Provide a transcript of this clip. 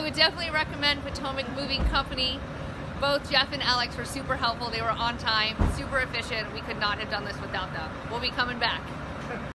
would definitely recommend Potomac Moving Company. Both Jeff and Alex were super helpful. They were on time, super efficient. We could not have done this without them. We'll be coming back.